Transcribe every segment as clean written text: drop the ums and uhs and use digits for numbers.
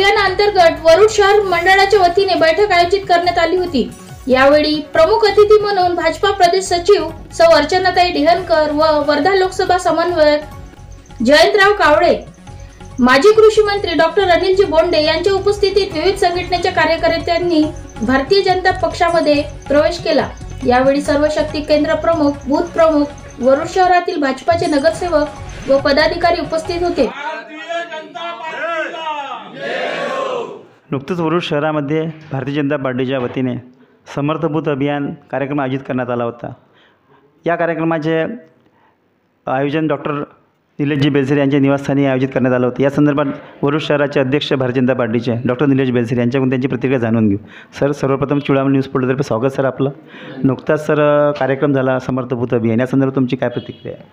अभियानाअंतर्गत वरुड शहर मंडळाच्या वतीने बैठक आयोजित करण्यात आली होती। यावेळी प्रमुख अतिथी म्हणून भाजपा प्रदेश सचिव सौ अर्चनाताई डेहनकर व वर्धा लोकसभा समन्वयक जयंतराव कावळे, माजी कृषी मंत्री डॉक्टर अनिलजी बोंडे यांच्या उपस्थितीत विविध संघटनेच्या कार्यकर्त्यांनी भारतीय जनता पक्षामध्ये प्रवेश केला। यावेळी सर्व शक्ती केंद्र प्रमुख, बूथ प्रमुख, वरुड शहरातील भाजपाचे नगरसेवक व पदाधिकारी उपस्थित होते। नुकतेच वरुड शहरामध्ये भारतीय जनता पार्टीच्या वतीने समर्थ बूथ अभियान कार्यक्रम आयोजित करण्यात आला होता। या कार्यक्रमाचे आयोजन डॉक्टर निलेशजी बेलसरे यांच्या निवासस्थानी आयोजित करण्यात आलं होतं। या संदर्भात वरुड शहराचे अध्यक्ष भारतीय जनता पार्टीचे डॉक्टर निलेश बेलसरे यांच्याकडून त्यांची प्रतिक्रिया जाणून घेऊ। सर, सर्वप्रथम चुडामणी न्यूज पोर्टलतर्फे स्वागत सर आपलं। नुकताच सर कार्यक्रम झाला समर्थ बूथ अभियान, या संदर्भात तुमची काय प्रतिक्रिया आहे?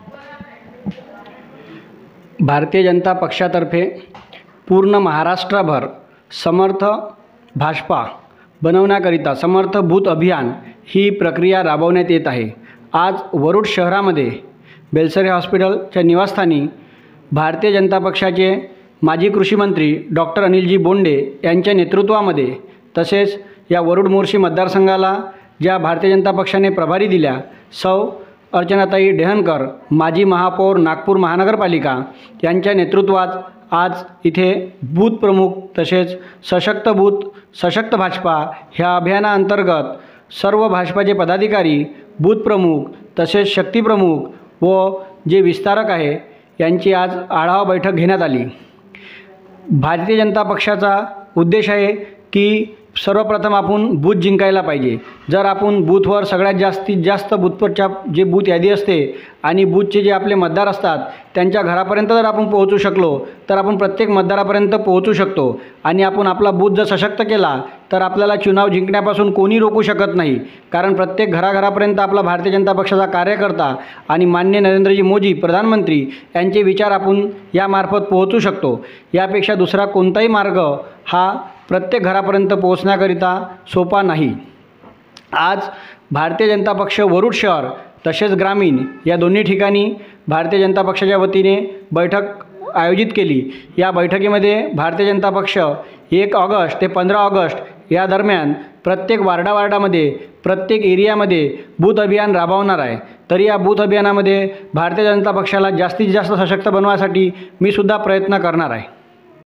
भारतीय जनता पक्षातर्फे पूर्ण महाराष्ट्रभर समर्थ भाजपा बनवण्याकरिता समर्थ बूथ अभियान ही प्रक्रिया राबवण्यात येत आहे। आज वरुड शहरामध्ये बेलसरे हॉस्पिटलच्या निवासस्थानी भारतीय जनता पक्षाचे माजी कृषी मंत्री डॉक्टर अनिलजी बोंडे यांच्या नेतृत्वामध्ये, तसेच या वरुड मोर्शी मतदारसंघाला ज्या भारतीय जनता पक्षाने प्रभारी दिल्या सौ अर्चनाताई डेहनकर, माजी महापौर नागपूर महानगरपालिका यांच्या नेतृत्वात आज इथे बूथ प्रमुख तसेच सशक्त बूथ सशक्त भाजपा ह्या अभियानाअंतर्गत सर्व भाजपाचे पदाधिकारी, बूथ प्रमुख तसेच शक्ती प्रमुख व जे विस्तारक आहे यांची आज आढावा बैठक घेण्यात आली। भारतीय जनता पक्षाचा उद्देश आहे की सर्वप्रथम आपण बूथ जिंकायला पाहिजे। जर आपण बूथवर सगळ्यात जास्तीत जास्त बूथवरच्या जे बूथ यादी असते आणि बूथचे जे आपले मतदार असतात त्यांच्या घरापर्यंत जर आपण पोहोचू शकलो तर आपण प्रत्येक मतदारापर्यंत पोहोचू शकतो आणि आपण आपला बूथ जर सशक्त केला तर आपल्याला चुनाव जिंकण्यापासून कोणी रोखू शकत नाही। कारण प्रत्येक घराघरापर्यंत आपला भारतीय जनता पक्षाचा कार्यकर्ता आणि माननीय नरेंद्रजी मोदी प्रधानमंत्री यांचे विचार आपण यामार्फत पोहोचू शकतो। यापेक्षा दुसरा कोणताही मार्ग हा प्रत्येक घरापर्यंत पोहोचण्याकरिता सोपा नाही। आज भारतीय जनता पक्ष वरुड शहर तसेच ग्रामीण या दोन्ही ठिकाणी भारतीय जनता पक्षाच्या वतीने बैठक आयोजित केली। या बैठकीमध्ये भारतीय जनता पक्ष 1 ऑगस्ट ते 15 ऑगस्ट या दरम्यान प्रत्येक वार्डामध्ये प्रत्येक एरियामध्ये बूथ अभियान राबवणार आहे। तरी या बूथ अभियानामध्ये भारतीय जनता पक्षाला जास्तीत जास्त सशक्त बनवण्यासाठी मी सुद्धा प्रयत्न करणार आहे।